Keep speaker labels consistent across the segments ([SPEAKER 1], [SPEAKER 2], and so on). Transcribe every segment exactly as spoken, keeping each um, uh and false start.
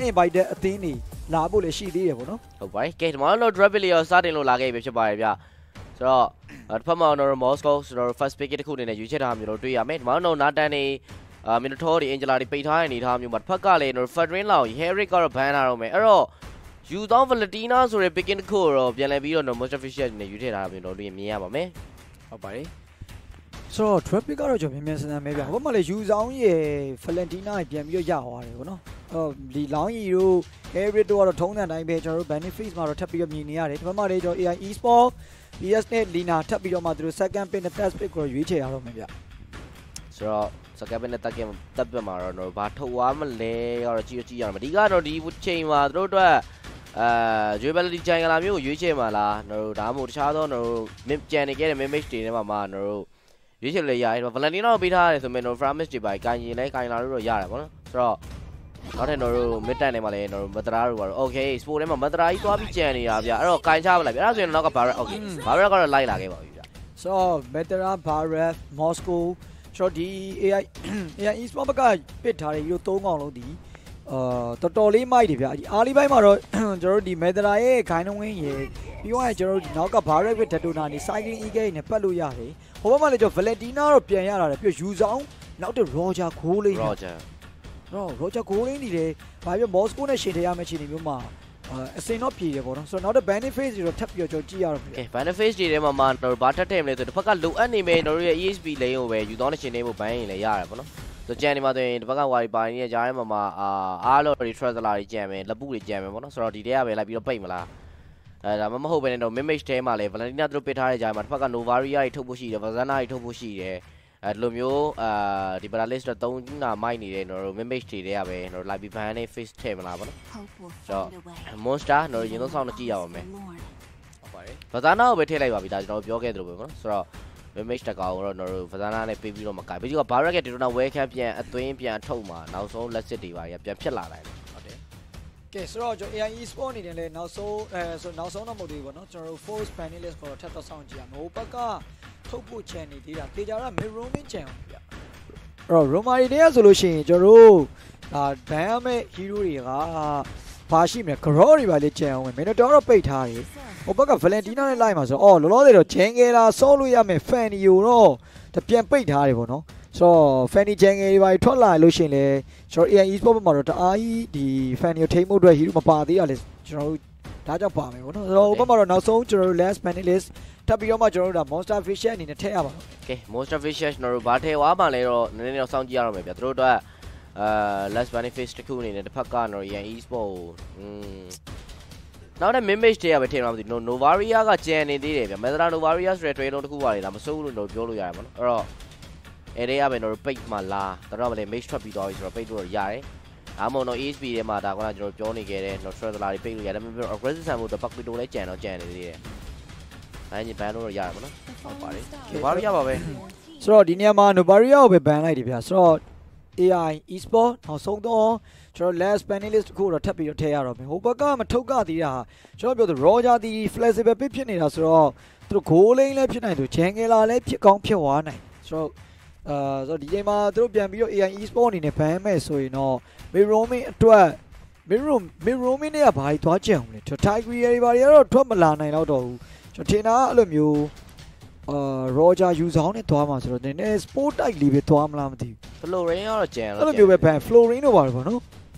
[SPEAKER 1] invite တဲ့အသင်းတွေလာဖို့လည်းရှိသေးတယ်ပေါ့နော်
[SPEAKER 2] ဟုတ်ပါကဲဒီမှာတော့ Drabili ရောစတင်လို့လာခဲ့ပြီဖြစ်ပါတယ်ဗျဆိုတော့တစ်ဖက်မှာတော့ Moscow ဆိုတော့ first pick တစ်ခုအနေနဲ့ရွေးချယ်ထားမျိုးတို့တွေ့ရမယ်ဒီမှာတော့နာတန်နေအာ Minotaur တွေ Angela တွေပိတ်ထားတဲ့အနေထားမျိုးမှာတစ်ဖက်ကလည်း Fedrin လောက် Herrick ကတော့ ban လာတော့မယ်အဲ့တော့ ယူသော Valentina ဆိုတဲ့ picking တစ်ခုတော့ပြန်လည်ပြီးတော့ Monster Fisher နဲ့ရွေးထည့်ထားတာမျိုးတို့မြင်ရပါမယ်
[SPEAKER 1] ဟုတ်ပါတယ်ဆိုတော့ traffic ကတော့ကျွန်တော်မြန်မြန်ဆန်ဆန်ပဲဗျာဟိုဘက်မှာလည်းယူဆောင်ရဲ့ Valentina ပြန်ပြီးတော့ရသွားတယ်ပေါ့နော်အော်ဒီလောင်းရီတို့ Herrick တို့ကတော့ထုံးတဲ့အတိုင်းပဲကျွန်တော်တို့ benefits မှာတော့ထပ်ပြီးတော့မြင်နေရတယ်ဒီဘက်မှာလည်းကျွန်တော် A I Esports B S နဲ့ Lina ထပ်ပြီးတော့မှသူတို့ second pick နဲ့ third pick ကိုရွေးချယ်ရတော့မယ်ဗျ
[SPEAKER 2] ဆိုတော့ second pick နဲ့ third pick တပ်ပြမှာတော့ဘာထုတ်သွားမလဲကတော့ကြည့်ကြည့်ရအောင်ဒီကတော့ဒီချိန်မှာသူတို့အတွက်အာရွေးဘယ်လိုဒီချိုင်ကလာမျိုးကိုရွေးချယ်မှာလားတို့ဒါမှမဟုတ်တခြားသောတို့မင်းကြံနေခဲ့တဲ့ mimage တွေထဲမှာမှာတို့ရွေးချယ်လေရတယ် Valentina ကိုပေးထားရတယ်ဆိုရင်တို့ Framis တွေပါကိုင်ရင်လဲကိုင်လာလို့တော့ရတယ်ပေါ့နော်ဆိုတော့နောက်ထပ်တို့ mid time ထဲမှာလည်းတို့မတရာတို့ပါတော့ okay sport ထဲမှာမတရာကြီးသွားပြီးကြံနေတာဗျအဲ့တော့ကိုင်ချပါလိုက်ဗျအဲ့ဒါဆိုရင်နောက်က Barrett okay Barrett ကတော့လိုက်လာခဲ့ပါပြီဗျ
[SPEAKER 1] ဆိုတော့ Metara Barrett Moscow ဆိုတော့ဒီ A I A I Esports ဘက်ကပစ်ထားတဲ့ဒီလိုသုံးកောင်လုံးဒီအာတော်တော်လေးမိုက်တယ်ဗျအားလေးပိုင်းမှာတော့ကျွန်တော်တို့ဒီ Metara ရဲ့ခိုင်းနှဝင်းရေပြီးတော့ကျွန်တော်တို့နောက်က Barrett နဲ့ Daytona နေ cycling e-gate နဲ့ပတ်လို့ရတယ်ဟိုဘက်မှာလည်းကျွန်တော် Valentina တော့ပြန်ရလာတယ်ပြီးတော့ယူဆောင်နောက်တော့ Roger Goling
[SPEAKER 2] Roger
[SPEAKER 1] တော့ Roger Goling နေတယ်ဘာပြော Moscow နဲ့ရှင်ထရမယ့်ချိန်မျိုးမှာအစင်တော့ပြည်တယ်ပေါ့နော်ဆိုတော့နောက်တော့ benefits တွေတော့ထပ်ပြီးတော့ကျွန်တော်ကြည့်ရတော့ပြီ
[SPEAKER 2] okay benefits တွေထဲမှာမှာတော့ဘာထပ်ထည့်မလဲဆိုတော့တစ်ဖက်ကလိုအပ်နေမယ်တို့ရဲ့ E S P လိန်ကိုပဲယူသွားတဲ့ရှင်နေဖို့ဘန်းရင်လည်းရတယ်ပေါ့နော်ဆိုကြံနေမှာဆိုရင်တစ်ဖက်က wire ပါနေတဲ့ကြားထဲမှာမှာအာအားလို့ retracer တွေကြံမယ်လက်ပုတွေကြံမယ်ပေါ့နော်ဆိုတော့ဒီတဲကပဲလိုက်ပြီးတော့ပိတ်မလားအဲဒါမှမဟုတ်ဘဲနဲ့တော့ mimage ထဲမှာလည်း Valentina တို့ပစ်ထားတဲ့ကြားမှာတစ်ဖက်က Novaria တွေထုတ်ဖို့ရှိတယ် Vazana တွေထုတ်ဖို့ရှိတယ်အဲဒီလိုမျိုးအာဒီ Paralyst တော့သုံးနာမိုက်နေတဲ့တို့ mimage တွေတဲကပဲတို့ live ban နဲ့ face ထည့်မလားပေါ့နော်ဆိုတော့ monster တို့ရင်သုံးဆောင်တော့ကြည့်ရပါမယ်ဟုတ်ပါတယ် Vazana ကိုပဲထည့်လိုက်ပါပြီဒါကျွန်တော်ပြောခဲ့သလိုပဲပေါ့နော်ဆိုတော့ mimage တကောင်တော့တို့ Vazana နဲ့ပေးပြီးတော့မကိုင်ပြီးတော့ Barrett ရဲ့ Daytona Wellcap ပြန်အသွင်းပြန်ထုတ်မှာနောက်ဆုံးလက်စစ်တွေပါရပြန်ဖြစ်လာတယ်ဟုတ်တယ်
[SPEAKER 1] ကဲဆိုတော့ကျွန်တော် A I Esports အနေနဲ့လည်းနောက်ဆုံးအဲဆိုနောက်ဆုံးတော့မဟုတ်သေးဘူးပေါ့နော်ကျွန်တော်တို့ force panelist ကိုတော့ထပ်တော့စောင့်ကြည့်ရမယ်ဟိုဘက်ကထုတ်ဖို့ချန်နေသေးတာတေချာတော့ mirroring ချန်အောင်ပြအဲ့တော့ Romari တွေကဆိုလို့ရှိရင်ကျွန်တော်တို့ဒါဘန်ရမယ့် hero တွေကဘာရှိမလဲ grow တွေပါလေချန်အောင်မယ်မင်းတို့တော့ပိတ်ထားတယ်ဟိုဘက်က Valentina နဲ့လိုက်မှာဆိုအော်လောလောဆယ်တော့ Jangela ဆော့လို့ရမယ် Fanny ကိုတော့တပြန်ပိတ်ထားတယ်ပေါ့နော်ဆိုတော့ Fanny Jangela တွေပါထွက်လာလို့ရှိရင်လေကျွန်တော် A I Esports ဘက်မှာတော့တအားကြီးဒီ Fanny ကိုထိမ့်ဖို့အတွက် hero မပါသေးရလေကျွန်တော်တို့ဒါကြောင့်ပါမယ်ပေါ့နော်ဆိုတော့ဟိုဘက်မှာတော့နောက်ဆုံးကျွန်တော်တို့ last panelist ထပ်ပြီးတော့မှကျွန်တော်တို့ဒါ Monster Fisher အနေနဲ့ထည့်ရပါတော့
[SPEAKER 2] โอเค Monster Fisher ကျွန်တော်တို့ဘာထည့်သွားမှလဲတော့နည်းနည်းတော့စောင့်ကြည့်ရအောင်ပဲဗျာတို့တို့အာ last benefits တခုအနေနဲ့တစ်ဖက်ကတော့ A I Esports อืมနောက်တဲ့ mimage တွေကပဲထည့်မှာမသိဘူး Novaria ကကြံနေသေးတယ်ဗျ Metara Novaria ဆိုတဲ့ trade လုံးတစ်ခုပါလေဒါမစိုးဘူးလို့ပြောလို့ရတယ်ပေါ့နော်အဲ့တော့အဲ့ဒီကပဲတော့ပိတ်မှာလားတော့မလဲ mage ထွက်ပြီးသွားပြီဆိုတော့ပိတ်လို့ရတယ်အားမလို့ E S P ထဲမှာဒါကကျွန်တော်ပြောနေခဲ့တဲ့ Nostradamus တွေပိတ်လို့ရတယ်ဒါပေမဲ့ aggressive ဆန်ဖို့တော့ Pac Pito လည်းကြံတော့ကြံနေသေးတယ်ဘန်ကြီးဘန်လို့ရတယ်ပေါ့နော်ဟုတ်ပါတယ် Novaria ပါပဲ
[SPEAKER 1] ဆိုတော့ဒီနေရာမှာ Novaria ကိုပဲ ban လိုက်တယ်ဗျဆိုတော့ A I Esports နောက်ဆုံးတော့ကျွန်တော် last panelist ကိုတော့ထပ်ပြီးတော့ထည့်ရတော့မယ်ဟိုဘက်ကမထုတ်ကသေးတာကျွန်တော်ပြောသူ Roger ဒီ flexible ပြဖြစ်နေတာဆိုတော့သူတို့ goal lane လည်းဖြစ်နိုင်သူ Jangela လည်းဖြစ်ကောင်းဖြစ်သွားနိုင်ဆိုတော့အာဆိုတော့ဒီချိန်မှာသူတို့ပြန်ပြီးတော့ A I Esports အနေနဲ့ ban မဲ့ဆိုရင်တော့ mirroring အတွက် mirroring mirroring နဲ့ကဘာကြီးသွားကြံအောင်လဲကျွန်တော် Tiger တွေဘာတွေကတော့ထွက်မလာနိုင်တော့တော့ဘူးကျွန်တော်ထင်တာအဲ့လိုမျိုးအာ Roger ယူဆောင်နဲ့သွားမှာဆိုတော့နည်းနည်း sport type လေးပဲသွားမလားမသိဘူး
[SPEAKER 2] Flooring ကတော့ကြံ
[SPEAKER 1] လို့အဲ့လိုမျိုးပဲ ban Flooring တော့ပါတယ်ပေါ့နော်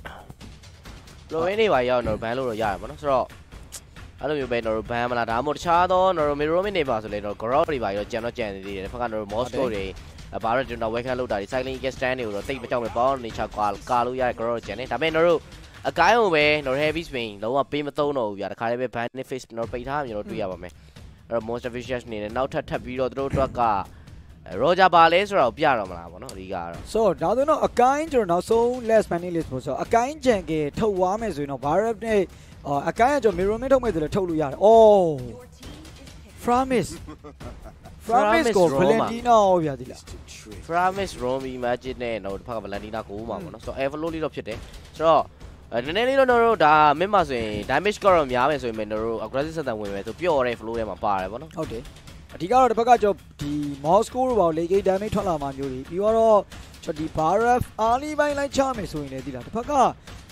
[SPEAKER 2] Flooring တွေပါရောက်တော့ ban လို့တော့ရတယ်ပေါ့နော်ဆိုတော့အဲ့လိုမျိုးပဲတော့ ban မလားဒါမှမဟုတ်တခြားသော mirroring တွေပါဆိုလေတော့ grow တွေပါရောကြံတော့ကြံနေသေးတယ်တစ်ဖက်ကတော့ Moscow တွေဘာလို့ကျွန်တော် welcome လုပ်တာဒီ cycling get stand တွေကိုတော့တိတ်မကြောက်မဲ့ပေါင်းနေချာကာကာလို့ရတဲ့ grow ကျန်နေဒါပေမဲ့တို့အကိုင်းကိုပဲတော့ heavy spin လုံးဝပေးမသုံးတော့ဘူးဗျာတခါလေးပဲ benefit တော့ပိတ်ထားမျိုးတော့တွေ့ရပါမယ်အဲ့တော့ monster fishes နေနဲ့နောက်ထပ်ထပ်ပြီးတော့တို့အတွက်က Roger ပါလဲဆိုတော့ပြတော့မလားပေါ့နော်အဓိကတော့
[SPEAKER 1] ဆိုတော့ဒါဆိုတော့အကိုင်းကျွန်တော်နောက်ဆုံး last panelist ပို့ဆိုအကိုင်းကြံကေထုတ်သွားမယ်ဆိုရင်တော့ Barrett နဲ့အကိုင်းကကျွန်တော် mirror နဲ့ထုတ်မယ်ဆိုလည်းထုတ်လို့ရတယ်အော် Framis Framis ကို Valentina ဟောပြသည်လား
[SPEAKER 2] Framis Romy Magic နဲ့တော့တစ်ဖက်က Valentina ကိုမှာပေါ့နော်ဆိုတော့ Evolo လေးတော့ဖြစ်တယ်ဆိုတော့နည်းနည်းလေးတော့တို့ဒါမင်းမဆိုရင် damage ကတော့များမယ်ဆိုရင်တို့ aggressive ဆက်တန်ဝင်မယ်ဆိုပျော့တဲ့ flow ထဲမှာပါတယ်ပေါ့နော်
[SPEAKER 1] ဟုတ်တယ်အဓိကတော့တစ်ဖက်ကကျွန်တော်ဒီ Moscow တို့ပေါ့ late game damage ထွက်လာမှာမျိုးတွေပြီးတော့ကျွန်တော်ဒီ Barrett အားလေးပိုင်းလိုက်ချမယ်ဆိုရင်လည်းဒီလားတစ်ဖက်က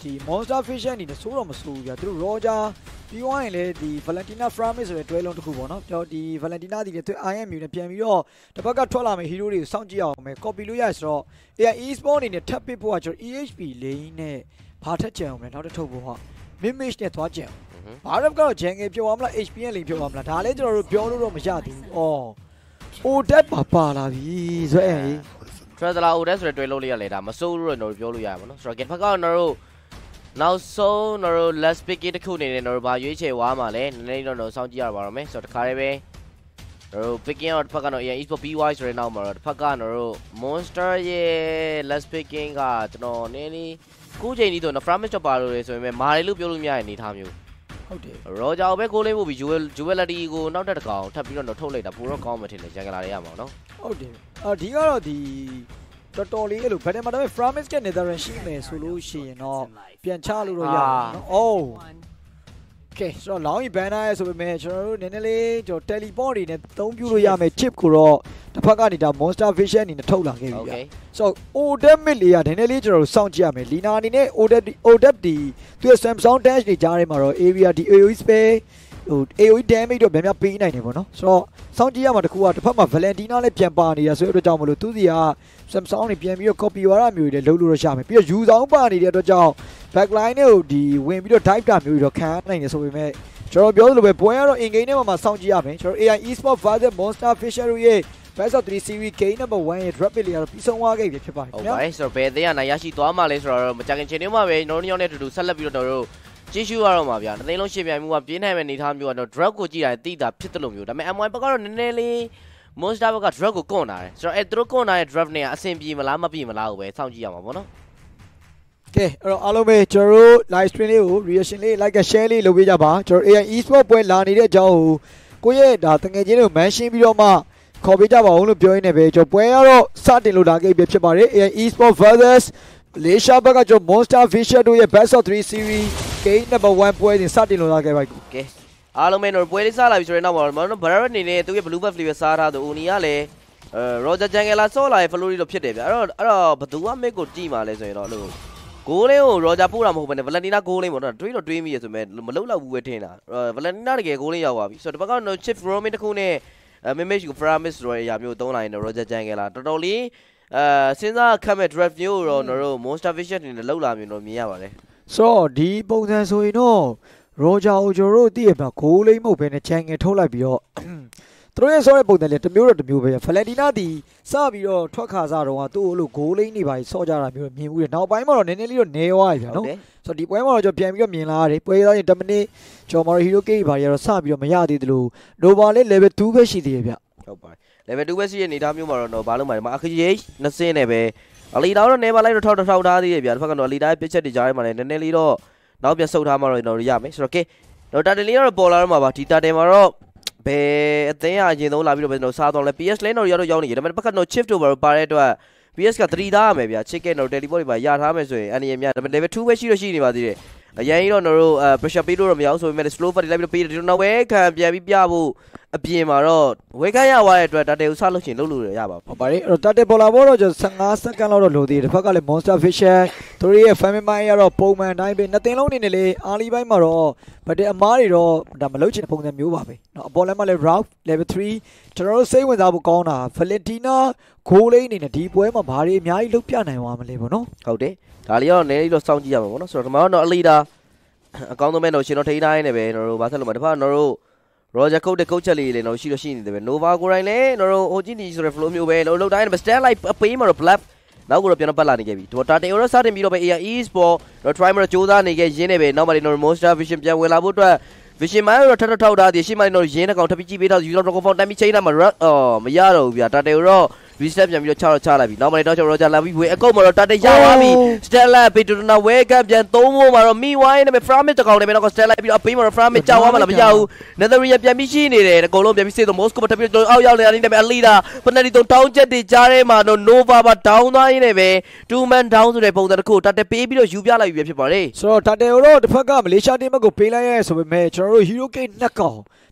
[SPEAKER 1] ဒီ monster fish အနေနဲ့စိုးတော့မစိုးဘူးဗျာသူတို့ roger ပြီးသွားရင်လေဒီ valentina framis ဆိုတဲ့တွဲလုံးတစ်ခုပေါ့နော်ပြောဒီ valentina ဒီလေသူ I M နဲ့ပြန်ပြီးတော့တစ်ဖက်ကထွက်လာမယ့် hero တွေကိုစောင့်ကြည့်အောင်မယ် copy လို့ရဆိုတော့ A I Esports အနေနဲ့ထပ်ပစ်ဖို့ကကျွန်တော် E H P lane နဲ့ဘာထက်ကြံအောင်လဲနောက်တစ်ထုတ်ဖို့ဟာ mimage နဲ့သွားကြံဘာရပ်ကတော့ jungle ပြောသွားမလား H P N lane ပြောသွားမလားဒါလည်းကျွန်တော်တို့ပြောလို့တော့မရသေးဘူးအော် Odet ပါပါလာပြီဆိုရင်
[SPEAKER 2] Traveler Odet ဆိုတဲ့တွဲလုံးလေးရလေဒါမစိုးလို့တော့ကျွန်တော်ပြောလို့ရပါဘောနော်ဆိုတော့ get ဖက်ကတော့ကျွန်တော်တို့နောက်ဆုံးကျွန်တော်တို့ last pick တစ်ခုအနေနဲ့ကျွန်တော်တို့ဘာရွေးချယ်ဝါမှာလဲနည်းနည်းတော့တော့စောင့်ကြည့်ရပါတော့မယ်ဆိုတော့တခါလေးပဲကျွန်တော်တို့ picking တော့တစ်ဖက်ကတော့ Esports ပြီးသွားဆိုတဲ့နောက်မှာတော့တစ်ဖက်ကကျွန်တော်တို့ monster ရဲ့ last picking ကကျွန်တော်နည်းနည်းခုချိန်ကြီးတော့ frames တော့ပါလို့လေဆိုရင်မာရီလို့ပြောလို့မရတဲ့အနေထားမျိုးဟုတ်တယ် Roger ပဲကိုလေးပို့ပြီး jewel jewelry ကိုနောက်တက်တကောင်ထပ်ပြီးတော့ထုတ်လိုက်တာပိုတော့ကောင်းမှထင်တယ်ဂျန်ဂလာတွေရမှာနော်
[SPEAKER 1] ဟုတ်တယ်အဒီကတော့ဒီတော်တော်လေးအဲ့လိုဘယ်ထဲမှာတော့ frames က netherland ရှိမယ်ဆိုလို့ရှိရင်တော့ပြန်ချလို့တော့ရအောင်နော်အိုးကဲဆိုတော့လောင်းရီဘန်နာရဲ့ဆိုပေမဲ့ကျွန်တော်တို့နည်းနည်းလေးကျွန်တော် teleport တွေနဲ့သုံးပြလို့ရမယ် chip ကိုတော့တစ်ဖက်ကနေဒါ monster vision အနေနဲ့ထုတ်လာခဲ့ပြီဗျာဆိုတော့ Odet mid လေးကနည်းနည်းလေးကျွန်တော်တို့စောင့်ကြည့်ရမယ်လီနာအနေနဲ့ Odet Odet ဒီသူရဲ့ Samsung dash တွေကြားထဲမှာတော့ area ဒီ A O E space ဟို A O E damage တော့များများပေးနိုင်တယ်ပေါ့နော်ဆိုတော့စောင့်ကြည့်ရမှာတခုကတစ်ဖက်မှာ Valentina လည်းပြန်ပါနေတာဆိုတဲ့အတွက်ကြောင့်မလို့သူစီက Samsung တွေပြန်ပြီးတော့ copy ဝါရမျိုးတွေလည်းလုပ်လို့တော့ရမယ်ပြီးတော့ U ဆောင်ပါနေတဲ့အတွက်ကြောင့် backline တွေကိုဒီဝင်ပြီးတော့ dive တာမျိုးတွေတော့ခံနိုင်တယ်ဆိုပေမဲ့ကျွန်တော်ပြောသလိုပဲပွဲကတော့ in game ထဲမှာစောင့်ကြည့်ရမယ်ကျွန်တော် A I Esports versus Monster Fisher ရဲ့ best of three series game number one ရဲ့ drop pick လေးကတော့ပြီးဆုံးသွားခဲ့ပြီဖြစ်ပါတယ်
[SPEAKER 2] ခင်ဗျာဟုတ်ပါတယ်ဆိုတော့ဘယ်သေးရနိုင်ရရှိသွားမှလဲဆိုတော့မကြခင်ချိန်တွေမှာပဲကျွန်တော်တို့ညောင်းနဲ့တူတူဆက်လက်ပြီးတော့တို့ကြည့်ရှုရတော့မှာဗျာတစ်သိန်းလုံးရှင်းပြမှုကပြင်းထန်မဲ့အနေထားမျိုးကတော့ drug ကိုကြည့်တာတိတာဖြစ်တယ်လို့မျိုးဒါပေမဲ့ M one ဘက်ကတော့နည်းနည်းလေး monster ဘက်က drug ကိုကွန်တာတယ်ဆိုတော့အဲသူတို့ကွန်တာရဲ့ drug နဲ့အဆင်ပြေမလားမပြေမလားကိုပဲစောင့်ကြည့်ရမှာပေါ့နော်
[SPEAKER 1] ကဲအဲ့တော့အားလုံးပဲကျွန်တော်တို့ live stream လေးကို reaction လေး like and share လေးလုပ်ပေးကြပါကျွန်တော် A I Esports ပွဲလာနေတဲ့အကြောင်းကိုကိုရဲ့ဒါတငယ်ချင်းတွေကို mention ပြီးတော့မှခေါ်ပေးကြပါဦးလို့ပြောရင်းနဲ့ပဲကျွန်တော်ပွဲကတော့စတင်လို့လာခဲ့ပြီဖြစ်ပါတယ် A I Esports versus Malaysia ဘက်ကကျွန်တော် Monster Fisher တို့ရဲ့ best of three series game number one ပွဲစဉ်စတင်လို့လာခဲ့ပါပြီ
[SPEAKER 2] ကဲအားလုံးပဲတော့ပွဲလေးစလာပြီဆိုရင်တော့ကျွန်တော် Barrett အနေနဲ့သူရဲ့ blue buff လေးပဲစားထားသူဦးနီကလည်းအဲ Roger Jangela ဆော့လာရဲ့ Flori တော့ဖြစ်တယ်ဗျအဲ့တော့အဲ့တော့ဘသူက mid ကိုကြည့်မှာလဲဆိုရင်တော့လို့ဂိုးလေးကို Roger ပို့တာမဟုတ်ဘဲနဲ့ Valentina ဂိုးလေးပေါ့နော်တွေးတော့တွေးမိရဆိုမဲ့မလုံလောက်ဘူးပဲထင်တာ Valentina တကယ်ဂိုးလေးရောက်သွားပြီဆိုတော့ဒီဘက်ကတော့ chip roaming တစ်ခုနဲ့ mimage ကို framis ဆိုတဲ့အရာမျိုးသုံးလိုက်ရင် Roger Jangela တော်တော်လေးအဲစဉ်းစားခတ်မဲ့ draft မျိုးတော့တို့ monster vision တွေနဲ့လောက်လာမျိုးတော့မြင်ရပါတယ်
[SPEAKER 1] ဆိုတော့ဒီပုံစံဆိုရင်တော့ Roger ကိုကျွန်တော်တို့သိရမှာဂိုးလေးမဟုတ်ဘဲနဲ့ Jangle ထုတ်လိုက်ပြီးတော့သူတို့ရဲ့ဆော့တဲ့ပုံစံလေးတစ်မျိုးတော့တစ်မျိုးပဲ Valentina ဒီစပြီးတော့ထွက်ခါစားတော့ကသူ့လိုဂိုးလိမ့်နေပါဆော့ကြတာမျိုးမြင်ဘူးတယ်နောက်ပိုင်းမှာတော့နည်းနည်းလေးတော့နေသွားပြီဗျာနော်ဆိုတော့ဒီပွဲမှာတော့ကျွန်တော်ပြန်ပြီးတော့မြင်လာရတယ်ပွဲသားရင်ten minuteကျွန်တော် hero gate ဘာတွေတော့စပြီးတော့မရသေးသလို Nova လေး level two ပဲရှိသေးတယ်ဗျ
[SPEAKER 2] ဟုတ်ပါတယ် level two ပဲရှိတဲ့အနေထားမျိုးမှာတော့ဘာလို့မှဒီမှာအခကြီးနှစ်စင်းနဲ့ပဲအလီတာတော့နေပါလိုက်တော့ထောက်ထောက်ထားသေးတယ်ဗျာတစ်ဖက်ကတော့အလီတာရဲ့ပစ်ချက်တွေကြားထဲမှာလည်းနည်းနည်းလေးတော့နောက်ပြန်ဆုတ်ထားမှတော့ကျွန်တော်ရမယ်ဆိုတော့ကဲတော့တာတယ်လေးတော့ပေါ်လာတော့မှာပါဒီတာတယ်မှာတော့ဘယ်အသင်းအရင်ဆုံးလာပြီးတော့ပဲကျွန်တော်စားတော့လဲ P S lane တော့ရတော့ရောက်နေကြတယ်ဒါပေမဲ့ဘက်ကတော့ shift over ပါတဲ့အတွက် P S ကthreeသားရမယ်ဗျာ chicken တော့ teleport တွေပါရထားမယ်ဆိုရင်အနေရများဒါပေမဲ့ level two ပဲရှိတော့ရှိနေပါသေးတယ်အရင်တော့ကျွန်တော်တို့ pressure ပေးလို့တော့မရဘူးဆိုပေမဲ့ slow fat တွေလိုက်ပြီးတော့ပေးတယ်ဒီတော့ဝဲခံပြန်ပြီးပြဖို့အပြင်မှာတော့ဝဲခံရသွားတဲ့အတွက်တာတယ်ကိုစလို့ချင်းလုပ်လို့ရပါ
[SPEAKER 1] ဟုတ်ပါတယ်အဲ့တော့တာတယ်ပေါ်လာဖို့တော့ကျွန်တော်fifteenစက္ကန့်လောက်တော့လိုသေးတယ်တစ်ဖက်ကလည်း monster fisher သူတို့ရဲ့ family mind ကတော့ပုံမှန်တိုင်းပဲနှစ်သိန်းလုံးနေနေလေအားလီပိုင်းမှာတော့ဗတ်တဲ့အမားတွေတော့ဒါမလုပ်ချင်တဲ့ပုံစံမျိုးပါပဲเนาะအပေါ်လမ်းမှာလည်း route level three ကျွန်တော်တို့စိတ်ဝင်စားဖို့ကောင်းတာ Valentina ဂိုးလေးအနေနဲ့ဒီပွဲမှာဘာတွေအများကြီးလုပ်ပြနိုင်သွားမလဲပေါ့နော်
[SPEAKER 2] ဟုတ်တယ်ဒါလေးကတော့နည်းနည်းတော့စောင့်ကြည့်ရမှာပေါ့နော်ဆိုတော့ဒီမှာတော့အလီတာအကောင်းဆုံးပဲတော့ရှင်တော့ထိန်းထားနေပဲကျွန်တော်တို့ဘာဆက်လို့မှာတစ်ဖက်ကျွန်တော်တို့ Roger ကုတ်တဲ့ကုတ်ချက်လေးလည်းတော့ရှိတော့ရှိနေတယ်ပဲ Nova ကိုတိုင်းလည်းကျွန်တော်တို့ O G D ဆိုတဲ့ flow မျိုးပဲလို့လောက်တိုင်းပဲ stand like အပေးမှာတော့ black နောက်ကတော့ပြန်တော့ပတ်လာနေခဲ့ပြီတော့တာတေရောစတင်ပြီးတော့ပဲ A I Esports တော့ try မှာတော့စူးစမ်းနေခဲ့ရင်းနေပဲနောက်မှလည်းကျွန်တော် monster vision ပြန်ဝင်လာဖို့အတွက် vision မှာတော့ထထထောက်ထားတယ်ရှေ့မှာတော့ရင်းတစ်ကောင်ထပ်ပြီးကြည့်ပေးထား user microphone တိုင်းပြီးချိန်လိုက်မှာအော်မရတော့ဘူးဗျာတာတေရော reset ပြန်ပြီးတော့ချတော့ချလိုက်ပြီနောက်မှလည်းတော့ကျွန်တော် Roger လာပြီးဝေအကုတ်မှာတော့တာတေရသွားပြီ Stella ပေတူနာဝဲကပြန်သုံးဖို့မှာတော့ meanwhile နဲ့ framis တစ်ကောင်လည်းပဲတော့ Stella ပြီးတော့အပေးမှာတော့ framis ကြောက်သွားမှလားမကြောက်ဘူး Netherlands ပြန်ပြီးရှိနေတယ်အကုန်လုံးပြန်ပြီးစေတော့ Moscow မှာထပ်ပြီးတော့အောက်ရောက်နေတာနေပဲအလီတာ penalty တော့တောင်းချက်တွေကြားထဲမှာတော့ Nova ပါ down သွားရင်းနဲ့ပဲ two man down ဆိုတဲ့ပုံစံတစ်ခုတာတေပေးပြီးတော့ယူပြလိုက်ပြီဖြစ်ပါတယ်
[SPEAKER 1] ဆိုတော့တာတေတော့တစ်ဖက်ကမလေးရှား team ကိုပေးလိုက်ရဲဆိုပေမဲ့ကျွန်တော်တို့ hero gate နှစ်ကောင်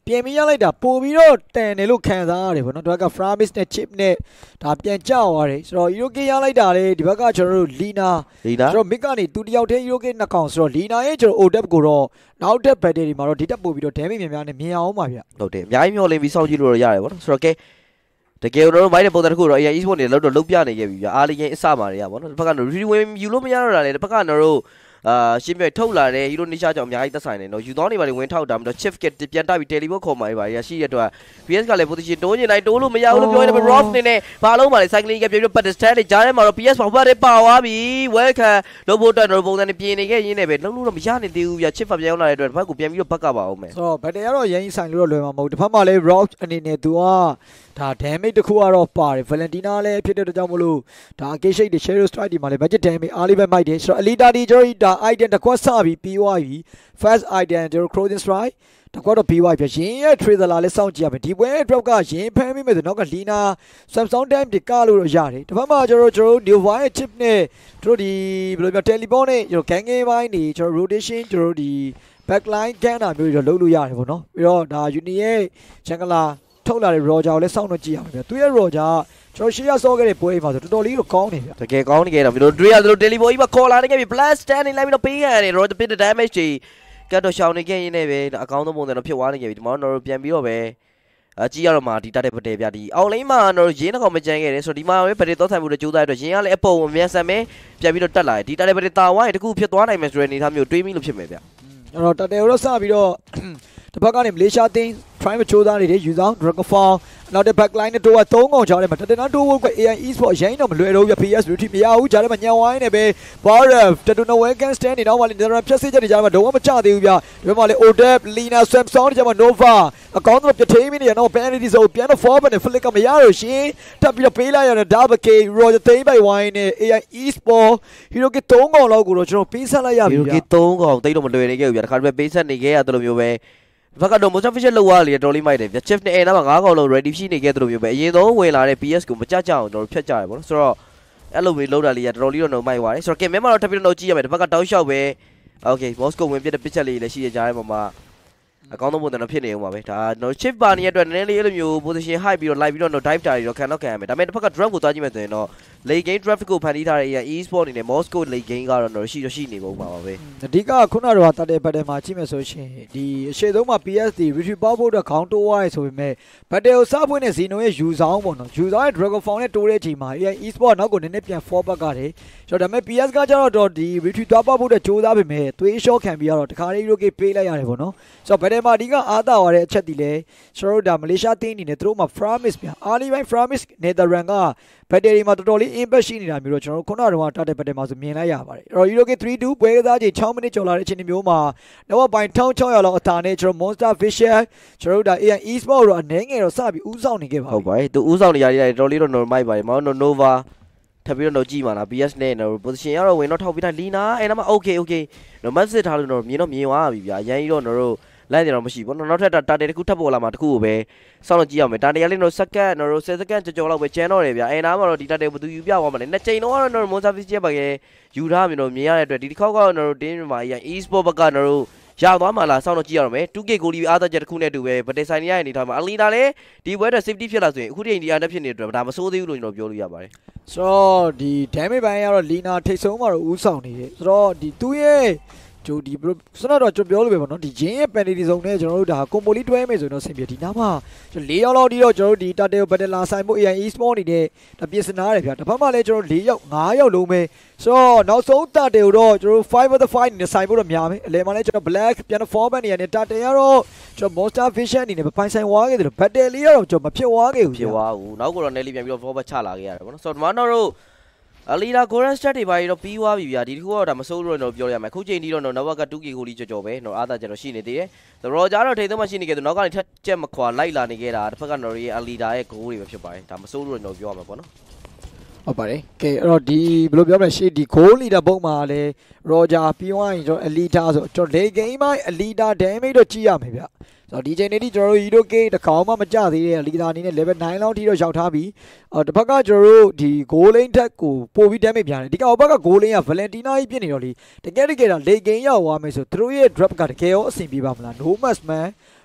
[SPEAKER 1] ပြင်ပြီးရလိုက်တာပို့ပြီးတော့တန်တယ်လို့ခံစားရတယ်ပေါ့နော်ဒီဘက်က Framis နဲ့ Chip နဲ့ဒါပြန်ကြောက်ရတယ်ဆိုတော့ Euroke ရလိုက်တာလေဒီဘက်ကကျွန်တော်တို့ Lina ကျွန်တော် mid ကနေသူတယောက်တည်း Euroke နှစ်ကောင်ဆိုတော့ Lina ရဲ့ကျွန်တော် O-Dep ကိုတော့နောက်တက် battery မှာတော့ဒီတက်ပို့ပြီးတော့ damage များများနဲ့မြင်အောင်ပါဗျ
[SPEAKER 2] ဟုတ်တယ်အများကြီးမျှော်လင့်ပြီးစောင့်ကြည့်လို့ရတယ်ပေါ့နော်ဆိုတော့ကဲတကယ်တော့မိုက်တဲ့ပုံစံတစ်ခုတော့ Esports နေလောက်တော့လုတ်ပြနေခဲ့ပြီဗျအားလေးချင်းအစမှာတွေကပေါ့နော်ဒီဘက်ကတော့ rewin ယူလို့မရတော့တာလေဒီဘက်ကတော့တို့အာရှင်းပြထုတ်လာတယ်ဟီရိုနီရှာကြောင့်အများကြီးသက်ဆိုင်နေတော့ယူသောနေပါလေဝင်ထောက်တာပြီးတော့ shift kit ပြန်တိုက်ပြီး teleport ခေါ်มาတွေပါရရှိရတဲ့အတွက် B S ကလည်း position တိုးနေလိုက်တိုးလို့မရဘူးလို့ပြောနေတယ် Rof နေနဲ့ဘာလုံးပါလေ cycling ကပြောပြီး pedestal တွေကြားထဲမှာတော့ P S ဘောက်ပတ်တွေပါသွားပြီ welcome လို့ဖို့အတွက်တော့ပုံစံနဲ့ပြင်နေခဲ့ရင်းနဲ့ပဲလုံးလို့တော့မရနိုင်သေးဘူးဗျ chip ပြန်ရောက်လာတဲ့အတွက်ဘက်ကိုပြန်ပြီးတော့ဘက်ကပါအောင်မယ်
[SPEAKER 1] ဆိုတော့ battery ကတော့ရင်းဆိုင်လို့တော့လွယ်မှာမဟုတ်တစ်ဖက်မှာလည်း Rof အနေနဲ့သူကဒါ damage တစ်ခုကတော့ပါတယ် Valentina လည်းဖြစ်တဲ့အတွက်ကြောင့်မလို့ဒါ case shade တွေ shadow strike တွေမှာလည်း budget damage အားလေးပဲမိုက်တယ်ဆိုတော့ Elita ဒီကျွန်တော်ဒါ item တစ်ခွက်စပြီးပြီးသွားပြီ first item ကျွန်တော် crossing strike တစ်ခွက်တော့ပြီးသွားပြီရင်းရဲ့ trader လာလည်းစောင့်ကြည့်ရမယ်ဒီပွဲ drop ကရင်းဖမ်းမိမယ်ဆိုနောက်က Lina Samsung time ဒီကလို့တော့ရတယ်တစ်ဖက်မှာကျွန်တော်ကျွန်တော် new wire chip နဲ့တို့ဒီဘယ်လိုပြော teleport နဲ့ကျွန်တော် gang game ပိုင်းနေကျွန်တော် rotation ကျွန်တော်ဒီ backline ကန်တာမျိုးတွေတော့လုပ်လို့ရတယ်ပေါ့နော်ပြီးတော့ဒါ uni ရဲ့ Junglerထုတ်လာတဲ့ Roger ကိုလည်းစောင့်တော့ကြည့်ရမှာဗျသူရဲ့ Roger ကျွန်တော်ရှေ့ရစောခဲ့တဲ့ပွဲမှာဆိုတော်တော်လေးတော့ကောင်းနေဗျ
[SPEAKER 2] တကယ်ကောင်းနေကြတော့ပြီးတော့ Drea တို့ Teleport ကြီးမှာခေါ်လာနေခဲ့ပြီ Blast Stand နေလိုက်ပြီးတော့ပေးရတယ် Roger ပြတဲ့ damage ကြီးကတော့ရှောင်းနေခဲ့ရင်းနဲ့ပဲအကောင်းဆုံးပုံစံတော့ဖြစ်သွားနေခဲ့ပြီဒီမှာတော့ပြန်ပြီးတော့ပဲအကြည့်ရတော့မှဒီတက်တဲ့ပတဲပြဒီအောင်လိမ့်မှာတော့ရင်းတစ်ကောင်မကြမ်းခဲ့တယ်ဆိုတော့ဒီမှာပဲပတဲတော့ထိုင်မှုတော့ကြိုးစားရတော့ရင်းကလည်းအပေါ်အမြန်ဆန်ပဲပြန်ပြီးတော့တက်လာတယ်ဒီတက်တဲ့ပတဲတာဝိုင်းတကူဖြစ်သွားနိုင်မယ်ဆိုတဲ့အနေအထားမျိုးတွေးမိလို့ဖြစ်မယ်ဗျ
[SPEAKER 1] အဲ့တော့တက်တယ်တော့စပြီးတော့တစ်ဖက်ကနေမလေးရှားတင်း try မချိုးသားနေတယ်ယူဆောင် Dragon Fall နောက်တဲ့ backline နဲ့တော့သုံးကောင်ချားတယ်မှာတက်နော်တိုးဝုတ်က A I Esports ရင်းတော့မလွယ်တော့ဘူး P S Routine မရဘူးဂျားထဲမှာညံဝိုင်းနေပဲ Barrel တတူနဝဲကန် stand နေတော့မှလည်းဖြတ်စစ်ချက်တွေဂျားထဲမှာတော့မချသေးဘူးဗျဒီမှာလည်း O-Dep Lina Samsung တွေဂျားမှာ Nova အကောင်းဆုံးပြထိမင်းနေရတော့ penalty ဆိုပြန်တော့ forward နဲ့ flick ကမရတော့ရှင်ထပ်ပြီးတော့ပေးလိုက်ရတဲ့ Double K Roger သိမ်းပိုက်ဝိုင်းနဲ့ A I Esports Hero ကသုံးကောင်လောက်ကိုတော့ကျွန်တော်ပေးဆက်လိုက်ရပြီဗျ
[SPEAKER 2] Hero ကသုံးကောင်တိတ်တော့မလွယ်နေခဲ့ဘူးဗျတခါတည်းပေးဆက်နေခဲ့ရတယ်လို့မျိုးပဲဘက်ကတော့ most official လောက်ရလေတော်လေးမိုက်တယ်ဗျ chip နဲ့အဲနားမှာငါးကောင်လုံး ready ရှိနေခဲ့တယ်လို့မျိုးပဲအရင်ဆုံးဝင်လာတဲ့ P S ကိုမကြကြအောင်ကျွန်တော်ဖြတ်ကြရပေါ့နော်ဆိုတော့အဲ့လိုမျိုးလောက်တာလေးကတော်တော်လေးတော့နှုံမိုက်သွားတယ်ဆိုတော့ကင်မဲမှာတော့ထပ်ပြီးတော့ကြည့်ရမယ်ဒီဘက်ကတောက်လျှောက်ပဲ okay Moscow ဝင်ပြတဲ့ picture လေးလည်းရှိရကြတဲ့ပုံမှာအကောင်းဆုံးပုံစံတော့ဖြစ်နေအောင်ပါပဲဒါတော့ chip ပါနေတဲ့အတွက်နည်းနည်းလေးအဲ့လိုမျိုး position high ပြီးတော့ live ပြီးတော့ dive တာတွေတော့ခံတော့ခံရမယ်ဒါပေမဲ့တစ်ဖက်က drop ကိုသွားကြည့်မယ်ဆိုရင်တော့ late game traffic ကိုဖန်တီးထားတဲ့ e-sport အနေနဲ့ Moscow late game ကတော့တော့ရှိတော့ရှိနေပုံပါပါပဲ
[SPEAKER 1] အဓိကခုနကတော့တတ်တဲ့ဘက်ထဲမှာကြည့်မယ်ဆိုရှင်ဒီအရှိဆုံးမှာ P S ဒီ retrieve ပေါက်ဖို့အတွက်ခေါင်းတိုးသွားရဆိုပေမဲ့ဘတ်တယ်ကိုစဖွင့်နေ Zeno ရဲ့ ယူဆောင်ပေါ့နော်ယူဆောင်ရဲ့ Dragon Fall နဲ့တိုးတဲ့အချိန်မှာ A I e-sport နောက်ကိုနည်းနည်းပြန် fall back ကတယ်ဆိုတော့ဒါပေမဲ့ P S ကကျတော့ဒီ retrieve သွားပေါက်ဖို့အတွက်ကြိုးစားပေမဲ့သွေး short ခံပြီးတော့တခါလေး Euroke ပေးလိုက်ရတယ်ပေါ့နော်ဆိုတော့ဘတ်တယ်မှာဒီကအားသာသွားတဲ့အချက်ဒီလဲကျွန်တော်တို့ဒါမလေးရှားတင်းအနေနဲ့သူတို့မှာ Framis ပြန်အားလေးပိုင်း Framis Netherlands ကဘတ်တယ်မှာတော်တော်လေး impact ရှိနေတာမျိုးတော့ကျွန်တော်တို့ခုနကတော့တာတဲ့ဘတ်တယ်မှာဆိုမြင်လိုက်ရပါတယ်အဲ့တော့ Euroke three two ပွဲကစားချိန်၆မိနစ်ကျော်လာတဲ့အချိန်မျိုးမှာတော့ပိုင်းone thousand six hundredလောက်အသာနဲ့ကျွန်တော် Monster Fisher ကျွန်တော်တို့ဒါ A I Esports တော့အနေငယ်တော့စပြီးဦးဆောင်နေခဲ့ပါ
[SPEAKER 2] ဟုတ်ပါတယ်သူဦးဆောင်နေရတဲ့တော်လေးတော့ normal ပါတယ်မောင်တို့ Nova ထပ်ပြီးတော့ကြည့်ပါလား P S နဲ့ position ကတော့ဝင်တော့ထောက်ပြီးတိုင်း Lina အဲ့ဒါမှ okay okay တော့ message ထားလို့တော့မြင်တော့မြင်သွားပြီဗျာအရင်ကြီးတော့တို့လိုက်တယ်တော့မရှိဘူးနောက်ထပ်တာတေတစ်ခုထပ်ပေါ်လာမှာတခုကိုပဲစောင့်လို့ကြည့်ရမယ်တာတေကလေးတော့ second တော့ten second ကြော်ကြော်လောက်ပဲကျန်တော့တယ်ဗျာအဲနားမှာတော့ဒီတာတေဘယ်သူယူပြသွားမှာလဲနှစ်ချိန်တော့ကတော့ Monster Fish ရဲ့ဘာကယူထားမြင်တော့မြင်ရတဲ့အတွက်ဒီတစ်ခေါက်ကတော့ team မှာ e-sport ဘက်ကတော့ရသွားမှာလားစောင့်လို့ကြည့်ရတော့မယ် two K ကိုလီအားသက်ချက်တစ်ခုနဲ့တူပဲဗတေဆိုင်ရရဲ့အနေထားမှာအလီနာလည်းဒီဘွဲအတွက် safety ဖြစ်လာဆိုရင်အခုတည်းဒီအားတက်ဖြစ်နေတဲ့အတွက်ဒါမစိုးသေးဘူးလို့ကျွန်တော်ပြောလို့ရပါတယ်
[SPEAKER 1] ဆိုတော့ဒီ damage ဘိုင်းကတော့ Lina ထိတ်ဆုံးမှာတော့ဦးဆောင်နေတယ်ဆိုတော့ဒီသူ့ရဲ့ကျိုဒီစနတော့ကျွန်တော်ပြောလို့ပဲပေါ့နော်ဒီဂျင်းရဲ့ penalty zone နဲ့ကျွန်တော်တို့ဒါ combo လေးတွဲမယ်ဆိုတော့ဆင်ပြေဒီနားမှာကျွန်တော်၄ယောက်လောက်ဒီတော့ကျွန်တော်တို့ဒီ Tatel Battle လာဆိုင်ဖို့ A I Esports နေတဲ့ဒါပြင်ဆင်ထားတယ်ဗျာတစ်ဖက်မှာလည်းကျွန်တော်၄ယောက်၅ယောက်လုံးပဲဆိုတော့နောက်ဆုံး Tatel တော့ကျွန်တော်တို့five of the five နဲ့ဆိုင်ဖို့တော့များမယ်အလဲမှာလည်းကျွန်တော် black ပြန်တော့ format နေရတဲ့ Tatel ကတော့ကျွန်တော် monster vision အနေနဲ့ပိုင်ဆိုင်ဝါခဲ့တယ်လို့ battle လေးကတော့ကျွန်တော်မဖြစ်ဝါခဲ့ဘူး
[SPEAKER 2] ဖြစ်ဝါဘူးနောက်ကတော့ Nelly ပြန်ပြီးတော့ format ချလာခဲ့ရတယ်ပေါ့နော်ဆိုတော့ဒီမှာတော့အလီလာကိုရန်စတက်တွေပါရတော့ပြီးသွားပြီဗျာဒီတစ်ခုကတော့ဒါမစိုးလို့တော့ပြောရမယ်အခုချိန်ကြီးတော့နောက်ကtwo Kကိုလီကြော်ကြော်ပဲတော့အားသာကျတော့ရှိနေသေးတယ်ဆိုတော့ဂျာတော့ထိတ်သုံးမှရှိနေခဲ့သူနောက်ကနေထက်ချက်မခွာလိုက်လာနေခဲ့တာတစ်ဖက်ကနော်ရီအလီလာရဲ့ဂိုးတွေပဲဖြစ်ပါတယ်ဒါမစိုးလို့တော့ပြောရမှာပေါ့နော်
[SPEAKER 1] ဟုတ်ပါတယ်ကဲအဲ့တော့ဒီဘယ်လိုပြောမလဲရှေ့ဒီဂိုးလီတာပုံမှာလဲရောဂျာပြီးသွားရင်ကျွန်တော်အလီတာဆိုကျွန်တော်လေဂိမ်းပိုင်းအလီတာ damage တော့ကြည့်ရမယ်ဗျဆိုတော့ဒီချိန်လေးကျွန်တော်တို့ Euroke တကောင်မှမကြသေးတဲ့လီတာအနေနဲ့ level nine လောက်ထိတော့ရောက်ထားပြီအော်တစ်ဖက်ကကျွန်တော်တို့ဒီ goal lane ထက်ကိုပို့ပြီး damage ပြန်တယ်ဒီကောင်ဘက်က goal lane က Valentina ကြီးပြစ်နေတော့လေတကယ်တကယ်တော့လေဂိမ်းရောက်သွားမယ်ဆိုသူတို့ရဲ့ drop ကတကယ်ရောအဆင်ပြေပါမလား no match man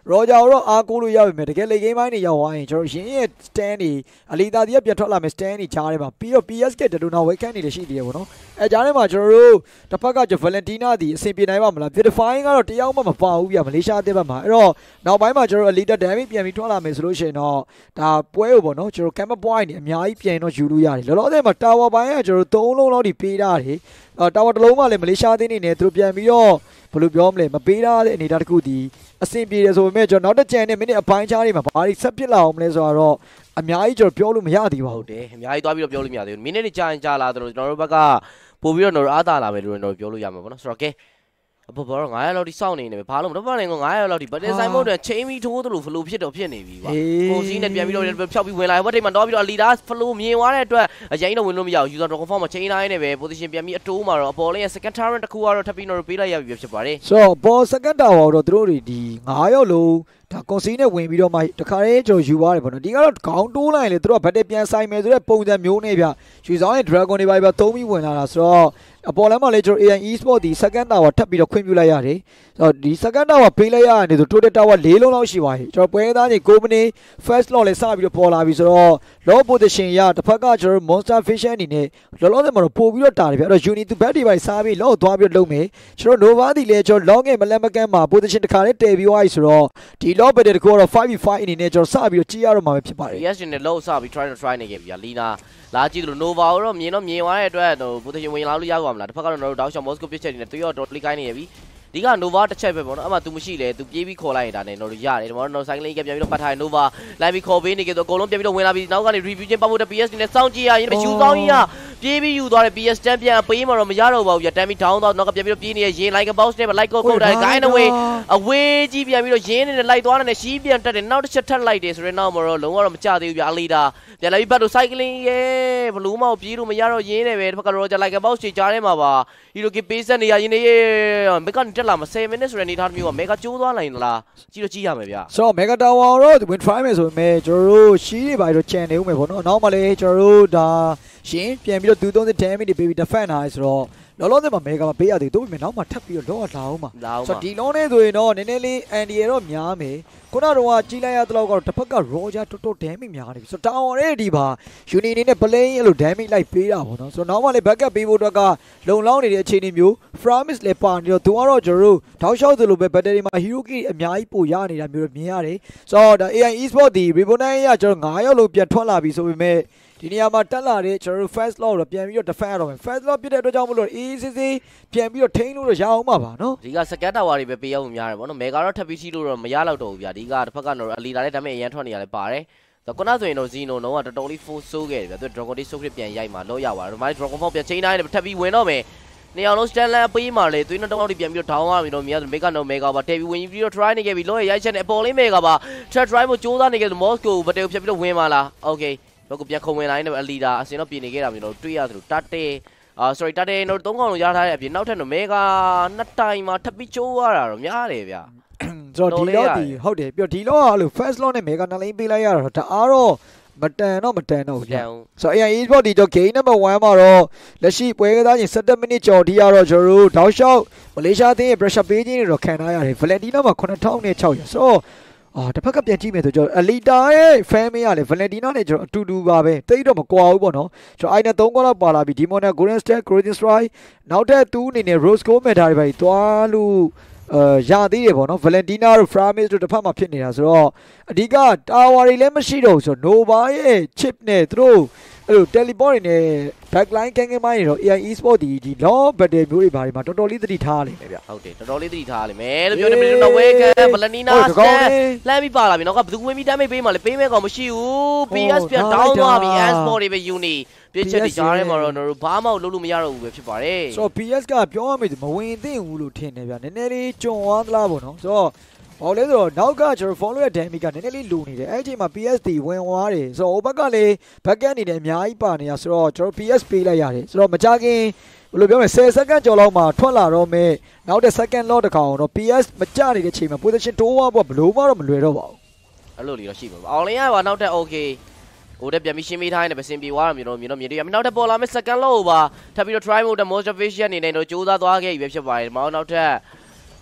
[SPEAKER 1] Roger ရောအားကိုးလို့ရပြီမယ်တကယ်လေဂိမ်းပိုင်းတွေရောက်သွားရင်ကျွန်တော်ရှင်ရဲ့ stand တွေအလီတာတီးပြတ်ထွက်လာမယ် stand တွေကြားထဲမှာပြီးတော့ P S K တလူနာဝိတ်ခန့်နေလည်းရှိသေးတယ်ပေါ့နော်အဲကြားထဲမှာကျွန်တော်တို့တစ်ဖက်ကကျ Valentina ဒီအဆင်ပြေနိုင်ပါမလား Beautifying ကတော့တယောက်မှမပါဘူးပြမလေးရှားတဲ့ဘက်မှာအဲ့တော့နောက်ပိုင်းမှာကျွန်တော် Elite Damage ပြန်ပြီးထွက်လာမယ်ဆိုလို့ရှိရင်တော့ဒါပွဲကိုပေါ့နော်ကျွန်တော် Camera Point တွေအများကြီးပြန်တော့ယူလို့ရတယ်လောလောဆယ်မှာ Tower ပိုင်းကကျွန်တော်သုံးလုံးလောက်ဒီပေးထားတယ်အော် Tower တစ်လုံးမှလည်းမလေးရှားသေးနေနေသူတို့ပြန်ပြီးတော့ဘယ်လိုပြောမလဲမပေးထားတဲ့အနေအထားတစ်ခုဒီအဆင်ပြေတယ်ဆိုပေမဲ့ကျွန်တော်နောက်တစ်ကြံနဲ့မိနစ်အပိုင်းချားတွေမှာဘာတွေဆက်ဖြစ်လာအောင်မလဲဆိုတော့အများကြီးကျွန်တော်ပြောလို့မရသေးပါဘူး
[SPEAKER 2] ဟုတ်တယ်အများကြီးသွားပြီးတော့ပြောလို့မရသေးဘူးမိနစ်တွေကြာရင်ကြာလာတယ်လို့ကျွန်တော်တို့ဘက်ကပို့ပြီးတော့အားသာလာမယ်လို့ကျွန်တော်ပြောလို့ရမှာပေါ့နော်ဆိုတော့ကဲအပေါ်တော့900လောက်ထိစောင့်နေနေပဲဘာလို့မတော့ပါနဲ့900လောက်ထိဗတ်တင်ဆိုင်မို့အတွက်ချိန်ပြီးထိုးသလိုဖလိုဖြစ်တော့ဖြစ်နေပြီပါကိုစီးနဲ့ပြန်ပြီးတော့ဖြောက်ပြီးဝင်လာဘတ်ထိပ်မှာတော့ပြီးတော့လီဒါဖလိုမြင်သွားတဲ့အတွက်အရင်တော့ဝင်လို့မရဘူး user confirm မှာချိန်တိုင်းနဲ့ပဲ position ပြန်ပြီးအတိုးမှာတော့အပေါ်လေးရဲ့ second turret တစ်ခုကတော့ထပ်ပြီးတော့ပေးလိုက်ရပြီဖြစ်ပါတယ်
[SPEAKER 1] ဆိုတော့ပေါ် second tower တော့သူတို့တွေဒီ9ရောက်လုံးဒါကွန်စီနဲ့ဝင်ပြီးတော့မှတခါလေးကျွန်တော်ယူသွားတယ်ပေါ့နော်ဒီကတော့ခေါင်းတိုးလိုက်ရင်လေသူတို့ကဘတ်တက်ပြန်ဆိုင်မယ်ဆိုတဲ့ပုံစံမျိုးနဲ့ဗျယူဆောင်ရဲ့ dragon တွေပါပဲသုံးပြီးဝင်လာတာဆိုတော့အပေါ်လမ်းမှာလေကျွန်တော် A I Esports ဒီ second tower ထပ်ပြီးတော့ခွင့်ပြုလိုက်ရတယ်ဆိုတော့ဒီ second tower ပေးလိုက်ရတယ်ဆို total tower ၄လုံးလောက်ရှိပါပြီကျွန်တော်ပွဲသားကြီး company first lot လေးစပြီးတော့ပေါ်လာပြီဆိုတော့ low position ရတစ်ဖက်ကကျွန်တော် monster vision အနေနဲ့လောလောဆယ်မှာတော့ပို့ပြီးတော့တာတယ်ဗျအဲ့တော့ unit to bat တွေပါစားပြီးလောက်သွားပြီးတော့လုံးမယ်ကျွန်တော် nova ဒီလေကျွန်တော် long game မလက်မကမ်းမှာ position တစ်ခါလေးတည်ပြီးသွားပြီဆိုတော့ဒီ low bet တကူတော့ five v five အနေနဲ့ကျွန်တော်စပြီးတော့ကြည့်ရတော့မှာပဲဖြစ်ပါတယ်
[SPEAKER 2] yes နဲ့ low စပြီး try to try နေခဲ့ပြီလီနာလာကြည့်လို့ nova ကိုတော့မြင်တော့မြင်သွားတဲ့အတွက်ဟို position ဝင်လာလို့ရပါမလားတစ်ဖက်ကတော့တော့တောက်ရှောင် moscow ပြစ်ချက်နေတယ်သူရောတော့ click ကိုင်းနေရပြီဒီက nova တစ်ချက်ပဲပေါ့နော်အဲ့မှာ तू မရှိလေ तू ပြေးပြီးခေါ်လိုက်ရင်ဒါနဲ့တော့ရတယ်ဒီမှာတော့ cycling ကပြန်ပြီးတော့ပတ်ထားရင် nova လိုက်ပြီးခေါ်ပေးနေကြတော့အကုန်လုံးပြန်ပြီးတော့ဝင်လာပြီးနောက်ကနေ review ချင်းပတ်ဖို့တဲ့ P S နဲ့စောင့်ကြည့်ရရင်ယူဆောင်ကြီးကပြေးပြီးယူသွားတယ် P S တန်းပြန်ပေးမှတော့မရတော့ပါဘူးပြတန်းပြီး down တော့နောက်ကပြန်ပြီးတော့ပြေးနေရင် like a box နဲ့ like ကိုကုတ်တယ် gain away အဝေးကြီးပြန်ပြီးတော့ရင်းနေတယ်လိုက်သွားတယ်ရှီးပြန်တက်တယ်နောက်တစ်ချက်ထပ်လိုက်တယ်ဆိုတော့နောက်မှာတော့လုံးဝတော့မကြသေးဘူးပြအလီဒါပြန်လာပြီးပတ်တော့ cycling ရဲဘလူးမောက်ပြေးလို့မရတော့ရင်းနေပဲတစ်ဖက်က Roger like a box ချကြားထဲမှာပါဒီလိုကပေးဆက်နေရရင်နေမကန်တက်လာမ10 minutes ဆိုတဲ့အနေထားမျိုးက mega ကျိုးသွားနိုင်လားကြည့်တော့ကြည့်ရမယ်ဗျ
[SPEAKER 1] ဆိုတော့ mega tower တော့ win try မယ်ဆိုပေမဲ့ကျွန်တော်တို့ရှီးတွေပါတော့ချန်နေဦးမယ်ပေါ့နော်နောက်မှလည်းကျွန်တော်တို့ဒါရှင်ပြန်ပြီးတော့two thousand damage တွေပေးပြီး defend ထားရဲဆိုတော့လောလောဆယ်မှာ mega မပေးရသေးဘူးတို့ပြင်နောက်မှထပ်ပြီးတော့လောအောင်မှာဆိုတော့ဒီလုံးနဲ့ဆိုရင်တော့နည်းနည်းလေး anti ရတော့များမယ်ခုနကတော့ကြီးလိုက်ရတဲ့လောက်ကတော့တစ်ဖက်က Roger တော်တော် damage များနေပြီဆိုတော့ tower ရဲ့ဒီပါ unit အနေနဲ့ plane အဲ့လို damage လိုက်ပေးတာပေါ့နော်ဆိုတော့နောက်မှလည်း backup ပေးဖို့အတွက်ကလုံလောက်နေတဲ့အခြေအနေမျိုး Framis လည်းပါနေတော့သူကတော့ကျွန်တော်တို့ထောက်လျှောက်သလိုပဲ battery မှာ hero key အများကြီးပို့ရနေတာမျိုးမြင်ရတယ်ဆိုတော့ဒါ A I Esports ဒီ Rebonite ရကျွန်တော်9ရောက်လို့ပြန်ထွက်လာပြီဆိုပေမဲ့ဒီနေရာမှာတက်လာတဲ့ကျွန်တော်တို့ first law တော့ပြန်ပြီးတော့ defend ရတော့မယ် first law ပြတဲ့အတွက်ကြောင့်မလို့ easy easy ပြန်ပြီးတော့ထိန်းလို့ရအောင်ပါပါနော်
[SPEAKER 2] ဒီက second tower တွေပဲပေးရဖို့များတယ်ဗောနော် mega တော့ထပ်ပြီးရှိလို့တော့မရတော့တော့ဘူးဗျာဒီကတစ်ဖက်ကတော့အလီလာတဲ့ဒါပေမဲ့အရန်ထွက်နေရလဲပါတယ်ဆိုတော့ခုနဆိုရင်တော့ Zeno လုံးဝတော်တော်လေး full ဆိုးခဲ့တယ်ဗျာသူ Dragon Day ဆိုးခရစ်ပြန်ရိုက်မှာလောရပါတယ်ဒီမှာ Dragon Form ပြန်ချိန်တိုင်းထပ်ပြီးဝင်တော့မယ်နေအောင်လုံး stand land ပေးမှာလေသွေးနှောင်းတောင်းတွေပြန်ပြီးတော့ down သွားပြီတော့မြင်ရဆို mega no mega ပါတယ်ပြီးဝင်ပြီးတော့ try နေခဲ့ပြီလောရရိုက်ချက်နဲ့အပေါ်လေး mega ပါ trap try ကိုကြိုးစားနေခဲ့တယ် Moscow ဘတ်တယ်ဖြတ်ပြီးတော့ဝင်ပါလား okayဘက်ကပြန်ခုံဝင်လာနေတယ်အလီဒါအစင်တော့ပြင်နေခဲ့တာမျိုးတော့တွေ့ရသလိုတတ်တယ်အာ sorry တတ်တယ်တော့သုံးကောင်လုံးရထားတဲ့အပြင်နောက်ထပ်တော့ mega နှစ်တိုင်မှာထပ်ပြီးချိုးရတာတော့များတယ်ဗျ
[SPEAKER 1] ဆိုတော့ဒီတော့ဒီဟုတ်တယ်ပြီးတော့ဒီတော့အဲ့လို first law နဲ့ mega နှစ်လိမ့်ပေးလိုက်ရတော့ဒါအားတော့မတန်တော့မတန်တော့ဘူးဆိုတော့ A I Esports ဒီတော့ game number one မှာတော့လက်ရှိပွဲကစားချိန်seven minuteကျော်ထိရတော့ကျွန်တော်တို့တောက်လျှောက်မလေးရှားအသင်းရဲ့ pressure ပေးခြင်းတွေတော့ခံထားရတယ် Valentina မှာnine thousand six hundredဆိုတော့အာတစ်ဖက်ကပြန်ကြည့်မယ်ဆိုကျွန်တော် Elita ရဲ့ fan မရလေ Valentina နဲ့ကျွန်တော်အတူတူပါပဲတိတ်တော့မကွာဘူးပေါ့နော်ကျွန်တော်အိုင်နဲ့threeခွက်လောက်ပါလာပြီ Demon နဲ့ Golden State Golden Strike နောက်ထပ်သူ့အနေနဲ့ Rose Gold Medal တွေပဲသွားလို့အာရသေးတယ်ပေါ့နော် Valentina တို့ Framis တို့တစ်ဖက်မှာဖြစ်နေတာဆိုတော့အဓိက tower တွေလည်းမရှိတော့ဘူးဆိုတော့ Nova ရဲ့ chip နဲ့သူတို့အဲ့လို teleport တွေနဲ့ backline ကန်းကန်းမိုင်းတွေတော့ A I Esports ဒီဒီ long battle မျိုးတွေဘာတွေမှာတော်တော်လေးသတိထားလိမ့်မယ်ဗျ
[SPEAKER 2] ဟုတ်တယ်တော်တော်လေးသတိထားလိမ့်မယ်လို့ပြောနေပြီတော့ဝဲကဲ Valentina စတဲ့လှမ်းပြီးပါလာပြီနောက်ကဘယ်သူဝင်ပြီး damage ပေးမှလဲပေးမဲ့ကောင်မရှိဘူး P S ပြန် down သွားပြီ Esports တွေပဲ uni ပြည့်ချက်တွေကြားထဲမှာတော့တို့ဘာမှလုပ်လို့မရတော့ဘူးပဲဖြစ်ပါတယ်
[SPEAKER 1] ဆိုတော့ P S ကပြောရမယ်မဝင်သင့်ဘူးလို့ထင်တယ်ဗျနည်းနည်းလေးကြုံသွားသလားပေါ့နော်ဆိုတော့ဘာလဲဆိုတော့နောက်ကကျွန်တော် follow ရဲ့ damage ကနည်းနည်းလေးလိုနေတယ်အဲ့ဒီအချိန်မှာ P S တီဝင်သွားတယ်ဆိုတော့ဟိုဘက်ကလည်း back end နေတယ်အများကြီးပါနေတာဆိုတော့ကျွန်တော် P S ပေးလိုက်ရတယ်ဆိုတော့မကြခင်ဘယ်လိုပြောမလဲten စက္ကန့်ကျော်လောက်မှာထွက်လာတော့မယ်နောက်တဲ့ second lot တစ်ခါအောင်တော့ P S မကြနေတဲ့အချိန်မှာ position တိုးသွားဖို့ဘယ်လိုမှတော့မလွယ်တော့ပါဘူး
[SPEAKER 2] အဲ့လိုလေးတော့ရှိပါဘူးအောင်လင်းရပါနောက်တဲ့ okayဟိုတက်ပြန်ပြီးရှင်းပေးထားရင်ပဲစင်ပြေသွားတာမျိုးတော့မြင်တော့မြင်တယ်နောက်တက်ပေါ်လာမယ် second lot ပါထပ်ပြီးတော့ try mode motivation အနေနဲ့တော့ကြိုးစားသွားခဲ့ပြီပဲဖြစ်ပါတယ်မောင်နောက်ထပ်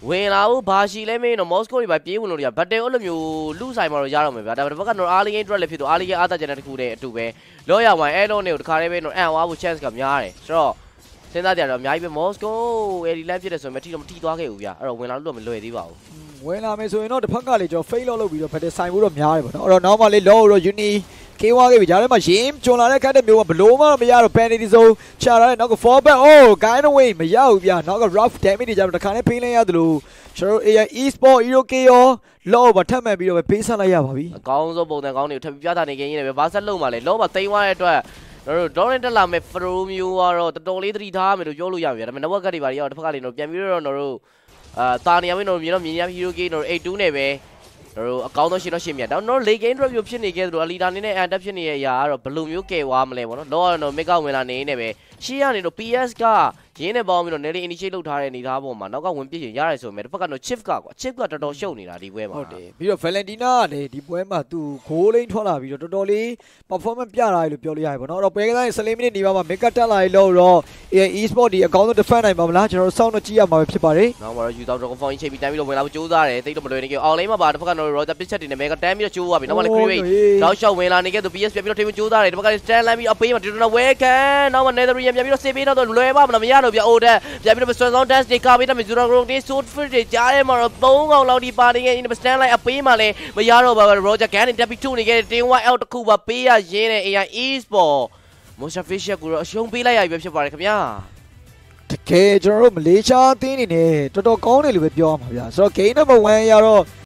[SPEAKER 2] ဝင်လာဦးဘာရှိလဲမင်းတော့မော်စကိုတွေပဲပြေးဝင်လို့ရဘတ်တယ်အဲ့လိုမျိုးလူဆိုင်မှာတော့ရတော့မယ်ဗျာဒါပေမဲ့ဘက်ကတော့အားလေးအတွက်လည်းဖြစ်တော့အားလေးအားသားကျန်တဲ့တစ်ခုတည်းအတူပဲလောရဝိုင်အဲ့လိုနေကိုတခါလေးပဲတော့အန်ဝါဖို့ chance ကများတယ်ဆိုတော့စဉ်းစားကြရတော့အများကြီးပဲမော်စကိုအဲ့ဒီ line ဖြစ်တယ်ဆိုရင်မထီတော့မထီသွားခဲ့ဘူးဗျာအဲ့တော့ဝင်လာလို့တော့မလွယ်သေးပါဘူး
[SPEAKER 1] ဝင်လာမယ်ဆိုရင်တော့တစ်ဖက်ကလေကျွန်တော် fail လုပ်ပြီးတော့ဘတ်တယ်ဆိုင်ဖို့တော့များတယ်ပေါ့နော်အဲ့တော့နောက်မှလေ low တော့ uni ကေးွားခဲ့ပြီဂျားထဲမှာရင်ကျွန်လာတဲ့ခက်တဲ့မျိုးကဘလို့မှမရတော့ penalty zone ချလာတဲ့နောက်က fall back oh kind of way မရဘူးဗျာနောက်က rough damage တွေကြတော့တခါနဲ့ဖိလိုက်ရတယ်လို့ကျွန်တော် A I Esports Hero K ရော low ဘာထပ်မှန်ပြီးတော့ပဲပေးဆက်လိုက်ရပါပြီ
[SPEAKER 2] အကောင်းဆုံးပုံစံကောင်းတွေကိုထပ်ပြီးပြသနေခင်းနေတယ်ပဲဘာဆက်လုံးပါလဲ low ဘာတိမ်သွားတဲ့အတွက်တို့ဒေါ်ရင်တက်လာမဲ့ Fro မျိုးကတော့တော်တော်လေးသတိထားမယ်လို့ပြောလို့ရပြီဗျာဒါပေမဲ့ network ကတွေပါရောတစ်ဖက်ကလေးတော့ပြန်ပြီးတော့တို့အာတာနေရမင်းတို့မြင်တော့မြင်ရ Hero K တို့ eight two နဲ့ပဲတို့အကောင်းဆုံးရှင်တော့ရှင်မြတ်တော့တို့ late game drop ဖြစ်နေခဲ့သလိုအလီတာနေနဲ့ and ဖြစ်နေတဲ့အရာကတော့ဘယ်လိုမျိုးကဲဝါမလဲပေါ့နော်လောကတော့ make out ဝင်လာနေနေပဲရှေ့ကနေတော့ P S ကရင်းနဲ့ပေါင်းပြီးတော့ nearly initiate လုပ်ထားတဲ့အနေသားပေါ်မှာနောက်ကဝင်ပြည့်ရင်ရတယ်ဆိုပေမဲ့တစ်ဖက်ကတော့ chip ကကွာ chip ကတော်တော်ရှုပ်နေတာဒီပွဲမှာ
[SPEAKER 1] ဟုတ်တယ်ပြီးတော့ Valentina ကလည်းဒီပွဲမှာသူဂိုးလိမ့်ထွက်လာပြီးတော့တော်တော်လေး performance ပြလာတယ်လို့ပြောလို့ရတယ်ပေါ့နော်အဲ့တော့ပွဲကစားရင်fourteenမိနစ်နေပါမှာ make up တက်လာလို့တော့ A I Esports ဒီအကောင်းဆုံး defend နိုင်ပါမလားကျွန်တော်တို့စောင့်တော့ကြည့်ရမှာပဲဖြစ်ပါတယ်
[SPEAKER 2] နောက်မှာတော့ user dragon phone ချိန်ပြီးတန်းပြီးတော့ဝင်လာဖို့ကြိုးစားတယ်တိတ်တော့မလွယ်နေကြအောင်လိမ့်မှာပါတစ်ဖက်ကတော့ roger pitch တွေနဲ့ make up တန်းပြီးတော့ကြိုးသွားပြီနောက်မှာလည်း create တောက်လျှောက်ဝင်လာနေခဲ့သူ P S ပြပြီးတော့ထိန်းကြိုးစားတယ်တစ်ဖက်က stand လမ်းပြီးအပေးမှာ Daytona ဝဲခံနောက်မှာ Netherlands ပြန်ပြီးတော့စေးပေးတော့လွယ်ပါမလားမရတော့ပြအိုတက်ပြန်ပြီးတော့ strong dance တွေကာပေးတယ် Zero Ground တွေ short fit တွေကြားထဲမှာတော့သုံးកောင်လောက်ဒီပါနေခဲ့ stand line အပေးမှာလည်းမရတော့ပါဘူး Roger Gan နဲ့ Debbie two နေခဲ့တဲ့ Team White out တစ်ခုပါပေးရရင်းနဲ့ A I Esports Motion Fisher ကိုတော့အရှုံးပေးလိုက်ရပြီဖြစ်ပါတယ်ခင်ဗျာ
[SPEAKER 1] တကယ်ကျွန်တော်တို့မလေးရှားအသင်းအနေနဲ့တော်တော်ကောင်းတယ်လို့ပဲပြောရမှာဗျာဆိုတော့ game number one ရတော့